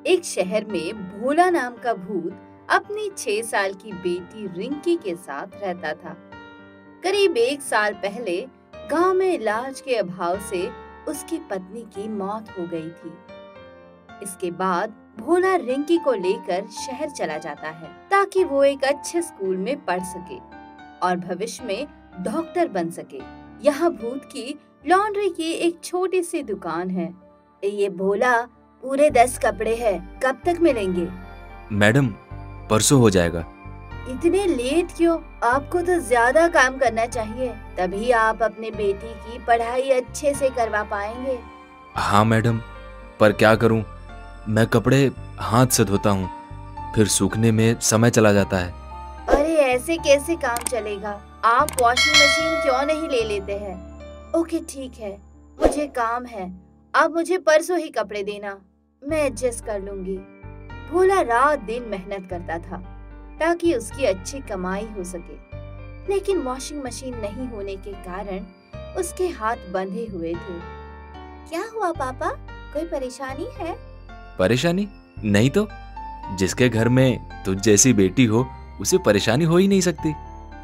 एक शहर में भोला नाम का भूत अपनी 6 साल की बेटी रिंकी के साथ रहता था। करीब 1 साल पहले गांव में इलाज के अभाव से उसकी पत्नी की मौत हो गई थी। इसके बाद भोला रिंकी को लेकर शहर चला जाता है ताकि वो एक अच्छे स्कूल में पढ़ सके और भविष्य में डॉक्टर बन सके। यहाँ भूत की लॉन्ड्री की एक छोटी सी दुकान है। ये भोला, पूरे 10 कपड़े हैं, कब तक मिलेंगे? मैडम, परसों हो जाएगा। इतने लेट क्यों? आपको तो ज्यादा काम करना चाहिए, तभी आप अपने बेटी की पढ़ाई अच्छे से करवा पाएंगे। हाँ मैडम, पर क्या करूं, मैं कपड़े हाथ से धोता हूँ, फिर सूखने में समय चला जाता है। अरे ऐसे कैसे काम चलेगा? आप वॉशिंग मशीन क्यों नहीं ले लेते हैं? ओके ठीक है, मुझे काम है, आप मुझे परसों ही कपड़े देना, मैं एडजस्ट कर लूंगी। भोला रात दिन मेहनत करता था ताकि उसकी अच्छी कमाई हो सके, लेकिन वॉशिंग मशीन नहीं होने के कारण उसके हाथ बंधे हुए थे। क्या हुआ पापा, कोई परेशानी है? परेशानी नहीं तो जिसके घर में तुझ जैसी बेटी हो उसे परेशानी हो ही नहीं सकती।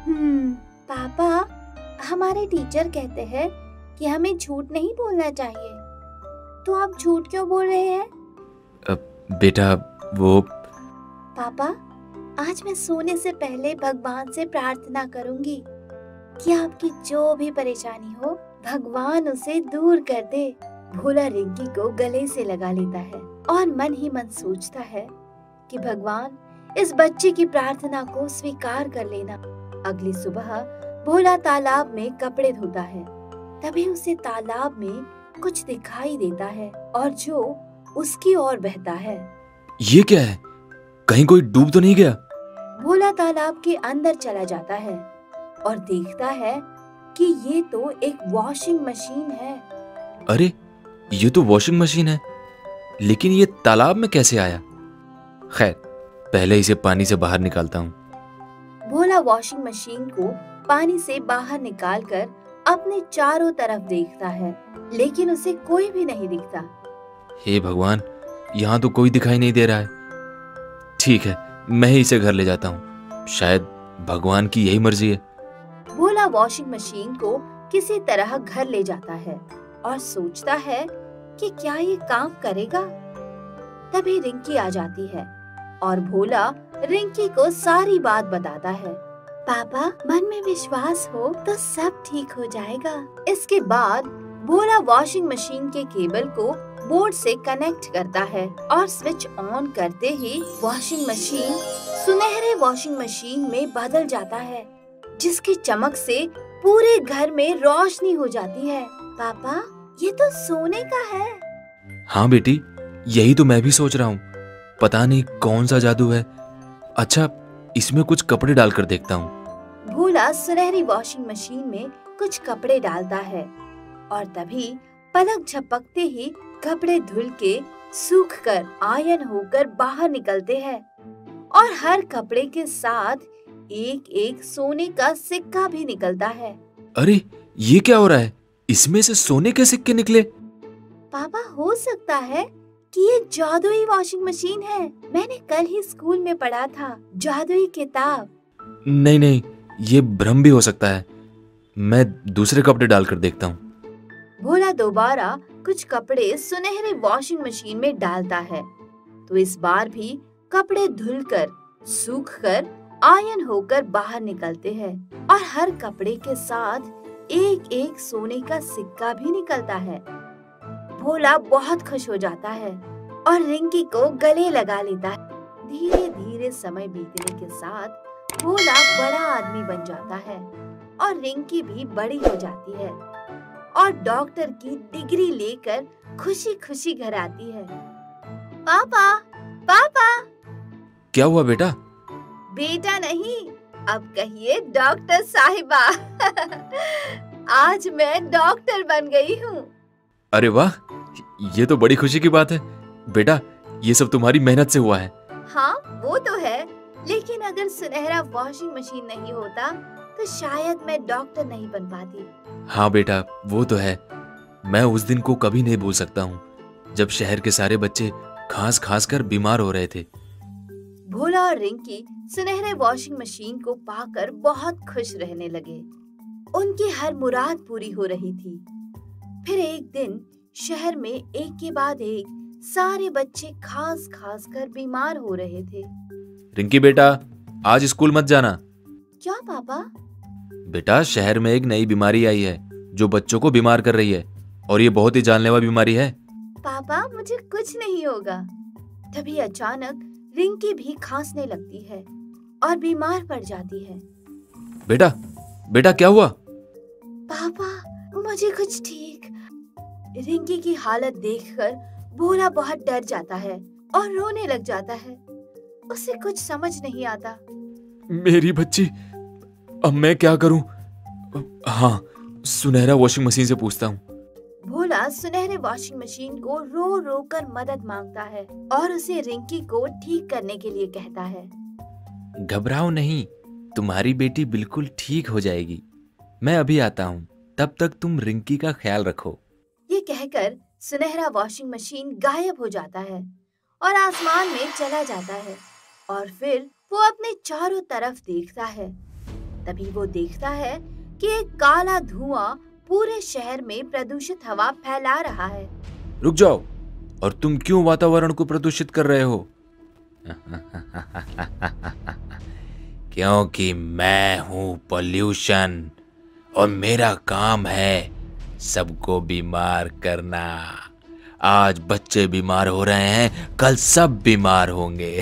पापा, हमारे टीचर कहते हैं कि हमें झूठ नहीं बोलना चाहिए, तो आप झूठ क्यों बोल रहे हैं? बेटा वो पापा, आज मैं सोने से पहले भगवान से प्रार्थना करूंगी कि आपकी जो भी परेशानी हो भगवान उसे दूर कर दे। भोला रिंकी को गले से लगा लेता है और मन ही मन सोचता है कि भगवान इस बच्चे की प्रार्थना को स्वीकार कर लेना। अगली सुबह भोला तालाब में कपड़े धोता है, तभी उसे तालाब में कुछ दिखाई देता है और जो उसकी ओर बहता है। ये क्या है? कहीं कोई डूब तो नहीं गया? भोला तालाब के अंदर चला जाता है और देखता है कि ये तो एक वॉशिंग मशीन है। अरे ये तो वॉशिंग मशीन है, लेकिन ये तालाब में कैसे आया? खैर, पहले इसे पानी से बाहर निकालता हूँ। भोला वॉशिंग मशीन को पानी से बाहर निकालकर अपने चारों तरफ देखता है, लेकिन उसे कोई भी नहीं दिखता। हे भगवान, यहाँ तो कोई दिखाई नहीं दे रहा है। ठीक है, मैं ही इसे घर ले जाता हूँ, शायद भगवान की यही मर्जी है। भोला वॉशिंग मशीन को किसी तरह घर ले जाता है और सोचता है कि क्या ये काम करेगा। तभी रिंकी आ जाती है और भोला रिंकी को सारी बात बताता है। पापा, मन में विश्वास हो तो सब ठीक हो जाएगा। इसके बाद भोला वॉशिंग मशीन के केबल को बोर्ड से कनेक्ट करता है और स्विच ऑन करते ही वॉशिंग मशीन सुनहरे वॉशिंग मशीन में बदल जाता है, जिसकी चमक से पूरे घर में रोशनी हो जाती है। पापा, ये तो सोने का है। हाँ बेटी, यही तो मैं भी सोच रहा हूँ, पता नहीं कौन सा जादू है। अच्छा, इसमें कुछ कपड़े डालकर देखता हूँ। भोला सुनहरी वॉशिंग मशीन में कुछ कपड़े डालता है और तभी पलक झपकते ही कपड़े धुल के सूख कर आयन होकर बाहर निकलते हैं और हर कपड़े के साथ एक एक सोने का सिक्का भी निकलता है। अरे ये क्या हो रहा है? इसमें से सोने के सिक्के निकले? पापा, हो सकता है कि ये जादुई वॉशिंग मशीन है। मैंने कल ही स्कूल में पढ़ा था, जादुई किताब। नहीं नहीं, ये भ्रम भी हो सकता है। मैं दूसरे कपड़े डालकर देखता हूँ। भोला दोबारा कुछ कपड़े सुनहरे वॉशिंग मशीन में डालता है, तो इस बार भी कपड़े धुलकर सूखकर आयन होकर बाहर निकलते हैं और हर कपड़े के साथ एक एक सोने का सिक्का भी निकलता है। भोला बहुत खुश हो जाता है और रिंकी को गले लगा लेता है। धीरे धीरे समय बीतने के साथ भोला बड़ा आदमी बन जाता है और रिंकी भी बड़ी हो जाती है और डॉक्टर की डिग्री लेकर खुशी खुशी घर आती है। पापा, पापा। क्या हुआ बेटा? बेटा नहीं, अब कहिए डॉक्टर साहिबा। आज मैं डॉक्टर बन गई हूँ। अरे वाह, ये तो बड़ी खुशी की बात है। बेटा, ये सब तुम्हारी मेहनत से हुआ है। हाँ, वो तो है, लेकिन अगर सुनहरा वॉशिंग मशीन नहीं होता तो शायद मैं डॉक्टर नहीं बन पाती। हाँ बेटा, वो तो है। मैं उस दिन को कभी नहीं भूल सकता हूँ जब शहर के सारे बच्चे खांस खांस कर बीमार हो रहे थे। भोला और रिंकी सुनहरे वॉशिंग मशीन को पाकर बहुत खुश रहने लगे। उनकी हर मुराद पूरी हो रही थी। फिर एक दिन शहर में एक के बाद एक सारे बच्चे खांस खांस कर बीमार हो रहे थे। रिंकी बेटा, आज स्कूल मत जाना। क्या पापा? बेटा, शहर में एक नई बीमारी आई है जो बच्चों को बीमार कर रही है, और ये बहुत ही जानलेवा बीमारी है। पापा, मुझे कुछ नहीं होगा। तभी अचानक रिंकी भी खांसने लगती है और बीमार पड़ जाती है। बेटा बेटा, क्या हुआ? पापा, मुझे कुछ ठीक। रिंकी की हालत देखकर भोला बहुत डर जाता है और रोने लग जाता है। उसे कुछ समझ नहीं आता। मेरी बच्ची, अब मैं क्या करूं? हाँ, सुनहरा वॉशिंग मशीन से पूछता हूँ। भोला सुनहरे वॉशिंग मशीन को रो रो कर मदद मांगता है और उसे रिंकी को ठीक करने के लिए कहता है। घबराओ नहीं, तुम्हारी बेटी बिल्कुल ठीक हो जाएगी। मैं अभी आता हूँ, तब तक तुम रिंकी का ख्याल रखो। ये कहकर सुनहरा वॉशिंग मशीन गायब हो जाता है और आसमान में चला जाता है। और फिर वो अपने चारों तरफ देखता है। तभी वो देखता है कि एक काला धुआं पूरे शहर में प्रदूषित हवा फैला रहा है। रुक जाओ, और तुम क्यों वातावरण को प्रदूषित कर रहे हो? क्योंकि मैं हूँ पोल्यूशन और मेरा काम है सबको बीमार करना। आज बच्चे बीमार हो रहे हैं, कल सब बीमार होंगे।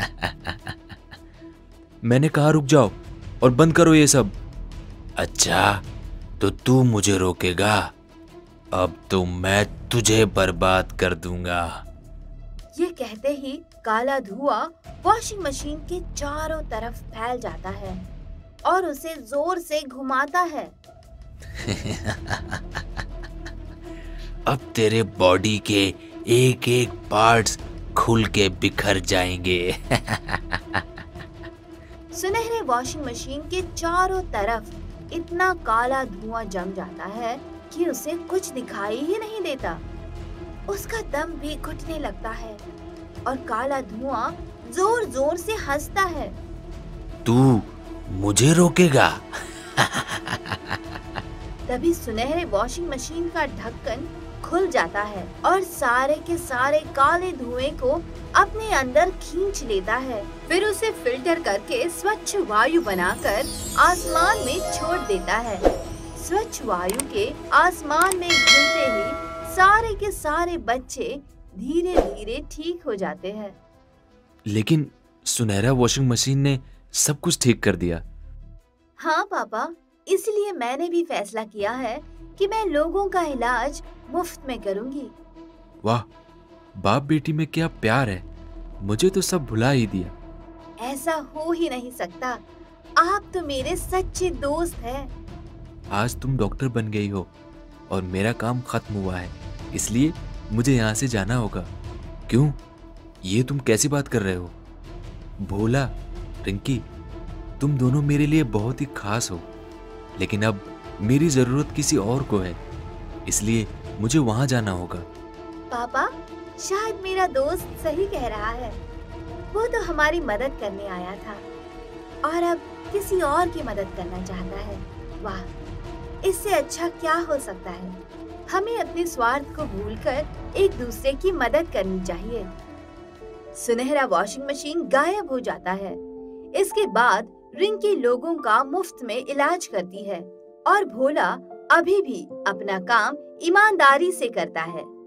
मैंने कहा रुक जाओ और बंद करो ये सब। अच्छा, तो तू मुझे रोकेगा? अब तो मैं तुझे बर्बाद कर दूंगा। ये कहते ही काला धुआं वॉशिंग मशीन के चारों तरफ फैल जाता है और उसे जोर से घुमाता है। अब तेरे बॉडी के एक एक पार्ट्स खुल के बिखर जाएंगे। सुनहरे वॉशिंग मशीन के चारों तरफ इतना काला धुआं जम जाता है कि उसे कुछ दिखाई ही नहीं देता। उसका दम भी घुटने लगता है और काला धुआं जोर जोर से हंसता है। तू मुझे रोकेगा? तभी सुनहरे वॉशिंग मशीन का ढक्कन खुल जाता है और सारे के सारे काले धुएं को अपने अंदर खींच लेता है। फिर उसे फिल्टर करके स्वच्छ वायु बनाकर आसमान में छोड़ देता है। स्वच्छ वायु के आसमान में घुलते ही सारे के सारे बच्चे धीरे धीरे ठीक हो जाते हैं। लेकिन सुनहरा वॉशिंग मशीन ने सब कुछ ठीक कर दिया। हाँ पापा, इसलिए मैंने भी फैसला किया है कि मैं लोगों का इलाज मुफ्त में करूंगी। वाह, बाप बेटी में क्या प्यार है। मुझे तो सब भुला ही दिया। ऐसा हो ही नहीं सकता। आप तो मेरे सच्चे दोस्त हैं। आज तुम डॉक्टर बन गई हो और मेरा काम खत्म हुआ है, इसलिए मुझे यहाँ से जाना होगा। क्यों? ये तुम कैसी बात कर रहे हो? भोला, रिंकी, तुम दोनों मेरे लिए बहुत ही खास हो, लेकिन अब मेरी जरूरत किसी और को है, इसलिए मुझे वहां जाना होगा। पापा, शायद मेरा दोस्त सही कह रहा है। वो तो हमारी मदद करने आया था और अब किसी और की मदद करना चाहता है। वाह, इससे अच्छा क्या हो सकता है। हमें अपने स्वार्थ को भूलकर एक दूसरे की मदद करनी चाहिए। सुनहरा वॉशिंग मशीन गायब हो जाता है। इसके बाद रिंकी लोगों का मुफ्त में इलाज करती है और भोला अभी भी अपना काम ईमानदारी से करता है।